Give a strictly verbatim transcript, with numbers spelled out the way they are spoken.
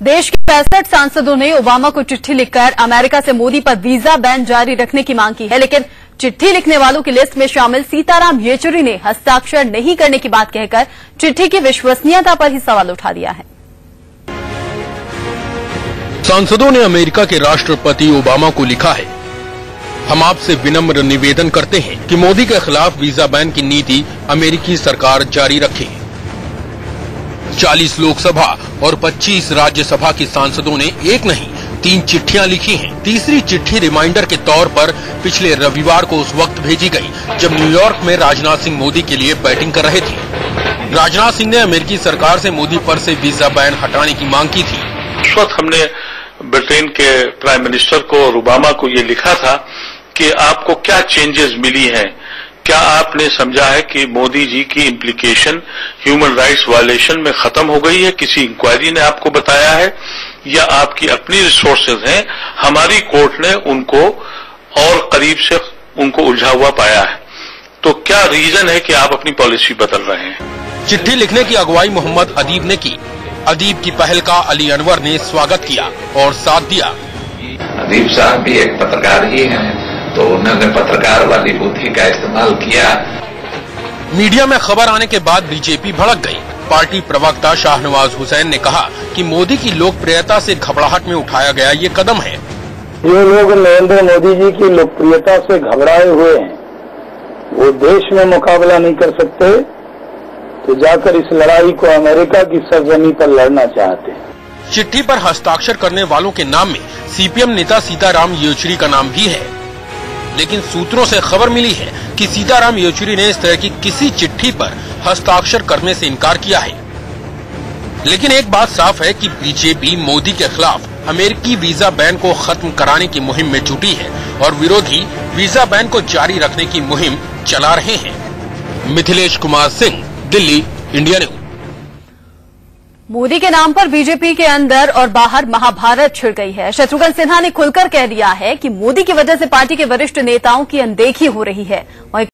देश के पैंसठ सांसदों ने ओबामा को चिट्ठी लिखकर अमेरिका से मोदी पर वीजा बैन जारी रखने की मांग की है, लेकिन चिट्ठी लिखने वालों की लिस्ट में शामिल सीताराम येचुरी ने हस्ताक्षर नहीं करने की बात कहकर चिट्ठी की विश्वसनीयता पर ही सवाल उठा दिया है। सांसदों ने अमेरिका के राष्ट्रपति ओबामा को लिखा है, हम आपसे विनम्र निवेदन करते हैं कि मोदी के खिलाफ वीजा बैन की नीति अमेरिकी सरकार जारी रखे। चालीस लोकसभा और पच्चीस राज्यसभा के सांसदों ने एक नहीं तीन चिट्ठियां लिखी हैं। तीसरी चिट्ठी रिमाइंडर के तौर पर पिछले रविवार को उस वक्त भेजी गई जब न्यूयॉर्क में राजनाथ सिंह मोदी के लिए बैटिंग कर रहे थे। राजनाथ सिंह ने अमेरिकी सरकार से मोदी पर से वीजा बैन हटाने की मांग की थी। उस वक्त हमने ब्रिटेन के प्राइम मिनिस्टर को और ओबामा को ये लिखा था कि आपको क्या चेंजेस मिली हैं, क्या आपने समझा है कि मोदी जी की इम्प्लीकेशन ह्यूमन राइट्स वायलेशन में खत्म हो गई है, किसी इंक्वायरी ने आपको बताया है या आपकी अपनी रिसोर्सेज हैं, हमारी कोर्ट ने उनको और करीब से उनको उलझा हुआ पाया है, तो क्या रीजन है कि आप अपनी पॉलिसी बदल रहे हैं। चिट्ठी लिखने की अगुवाई मोहम्मद अदीब ने की। अदीब की पहल का अली अनवर ने स्वागत किया और साथ दिया। अदीब साहब भी एक पत्रकार ही हैं, तो उन्होंने पत्रकार वाली बुद्धि का इस्तेमाल किया। मीडिया में खबर आने के बाद बीजेपी भड़क गई। पार्टी प्रवक्ता शाहनवाज हुसैन ने कहा कि मोदी की लोकप्रियता से घबराहट में उठाया गया ये कदम है। जो लोग नरेंद्र मोदी जी की लोकप्रियता से घबराए हुए हैं, वो देश में मुकाबला नहीं कर सकते, तो जाकर इस लड़ाई को अमेरिका की सरजमी पर लड़ना चाहते हैं। चिट्ठी पर हस्ताक्षर करने वालों के नाम में सीपीएम नेता सीताराम येचुरी का नाम भी है, लेकिन सूत्रों से खबर मिली है कि सीताराम येचुरी ने इस तरह की किसी चिट्ठी पर हस्ताक्षर करने से इनकार किया है। लेकिन एक बात साफ है कि बीजेपी मोदी के खिलाफ अमेरिकी वीजा बैन को खत्म कराने की मुहिम में जुटी है और विरोधी वीजा बैन को जारी रखने की मुहिम चला रहे हैं। Mithilesh Kumar Singh, Delhi, India news. मोदी के नाम पर बीजेपी के अंदर और बाहर महाभारत छिड़ गई है। शत्रुघ्न सिन्हा ने खुलकर कह दिया है कि मोदी की वजह से पार्टी के वरिष्ठ नेताओं की अनदेखी हो रही है।